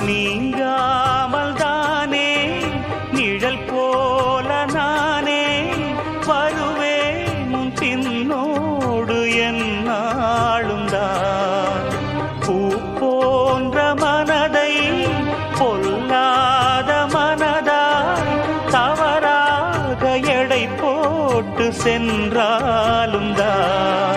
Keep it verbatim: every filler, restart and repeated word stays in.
நீங்காமல் தானே நிழல் போல நானே வருவேன் உன் பின்னோடு என்னாலும் தான். பூ போன்ற மனதை பொல்லாத மனதாய் தவறாக எடை போட்டு சென்றாலும் தான்.